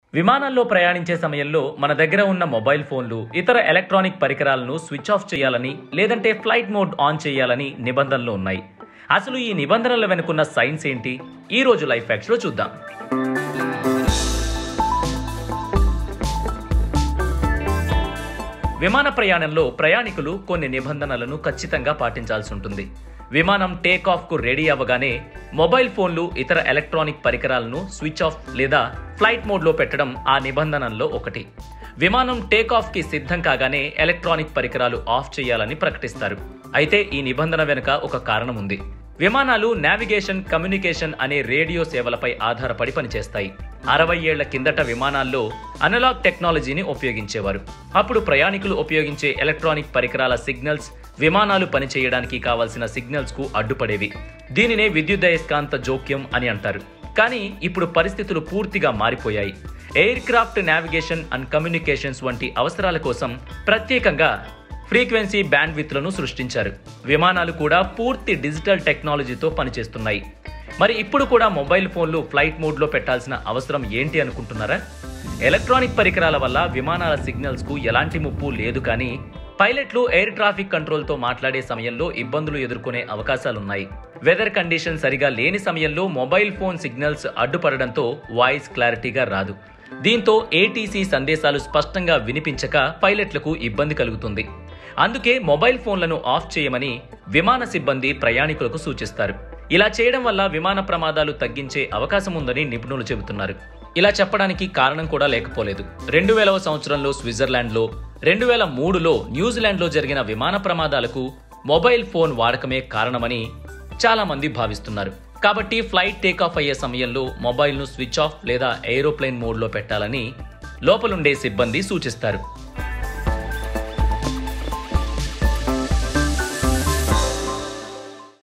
విమానాల్లో ప్రయాణించే సమయంలో మన దగ్గర ఉన్న మొబైల్ ఫోన్లు ఇతర ఎలక్ట్రానిక్ పరికరాలను స్విచ్ ఆఫ్ చేయాలని లేదంటే ఫ్లైట్ మోడ్ ఆన్ చేయాలని నిబంధనలు ఉన్నాయి. అసలు ఈ నిబంధనల వెనుకున్న సైన్స్ ఏంటి? ఈ రోజు లైఫ్ ఫ్యాక్ట్స్ లో చూద్దాం. విమాన ప్రయాణంలో ప్రయాణికులు కొన్ని నిబంధనలను ఖచ్చితంగా పాటించాల్సి ఉంటుంది. విమానం టేక్ ఆఫ్ కు రెడీ అవ్వగానే మొబైల్ ఫోన్లు ఇతర ఎలక్ట్రానిక్ పరికరాలను స్విచ్ ఆఫ్ లేదా ఫ్లైట్ మోడ్లో పెట్టడం ఆ నిబంధనల్లో ఒకటి. విమానం టేక్ ఆఫ్ కి సిద్ధం కాగానే ఎలక్ట్రానిక్ పరికరాలు ఆఫ్ చేయాలని ప్రకటిస్తారు. అయితే ఈ నిబంధన వెనుక ఒక కారణం ఉంది. విమానాలు నావిగేషన్, కమ్యూనికేషన్ అనే రేడియో సేవలపై ఆధారపడి పనిచేస్తాయి. 60 ఏళ్ల కిందట విమానాల్లో అనలాగ్ టెక్నాలజీని ఉపయోగించేవారు. అప్పుడు ప్రయాణికులు ఉపయోగించే ఎలక్ట్రానిక్ పరికరాల సిగ్నల్స్ విమానాలు పనిచేయడానికి కావాల్సిన సిగ్నల్స్ కు అడ్డుపడేవి. దీనినే విద్యుదయస్కాంత జోక్యం అని అంటారు. కానీ ఇప్పుడు పరిస్థితులు పూర్తిగా మారిపోయాయి. Aircraft navigation and communications వంటి అవసరాల కోసం ప్రత్యేకంగా ఫ్రీక్వెన్సీ బ్యాండ్విడ్త్లను సృష్టించారు. విమానాలు కూడా పూర్తి డిజిటల్ టెక్నాలజీతో పనిచేస్తున్నాయి. మరి ఇప్పుడు కూడా మొబైల్ ఫోన్లు ఫ్లైట్ మోడ్లో పెట్టాల్సిన అవసరం ఏంటి అనుకుంటున్నారా? ఎలక్ట్రానిక్ పరికరాల వల్ల విమానాల సిగ్నల్స్ కు ఎలాంటి ముప్పు లేదు, కానీ పైలట్లు ఎయిర్ ట్రాఫిక్ కంట్రోల్తో మాట్లాడే సమయంలో ఇబ్బందులు ఎదుర్కొనే అవకాశాలున్నాయి. వెదర్ కండిషన్ సరిగా లేని సమయంలో మొబైల్ ఫోన్ సిగ్నల్స్ అడ్డుపడడంతో వాయిస్ క్లారిటీగా రాదు. దీంతో ఏటీసీ సందేశాలు స్పష్టంగా వినిపించక పైలట్లకు ఇబ్బంది కలుగుతుంది. అందుకే మొబైల్ ఫోన్లను ఆఫ్ చేయమని విమాన సిబ్బంది ప్రయాణికులకు సూచిస్తారు. ఇలా చేయడం వల్ల విమాన ప్రమాదాలు తగ్గించే అవకాశం ఉందని నిపుణులు చెబుతున్నారు. ఇలా చెప్పడానికి కారణం కూడా లేకపోలేదు. 2000వ సంవత్సరంలో స్విట్జర్లాండ్లో, 2003లో న్యూజిలాండ్లో జరిగిన విమాన ప్రమాదాలకు మొబైల్ ఫోన్ వాడకమే కారణమని చాలా మంది భావిస్తున్నారు. కాబట్టి ఫ్లైట్ టేకాఫ్ అయ్యే సమయంలో మొబైల్ను స్విచ్ ఆఫ్ లేదా ఏరోప్లేన్ మోడ్లో పెట్టాలని లోపలుండే సిబ్బంది సూచిస్తారు.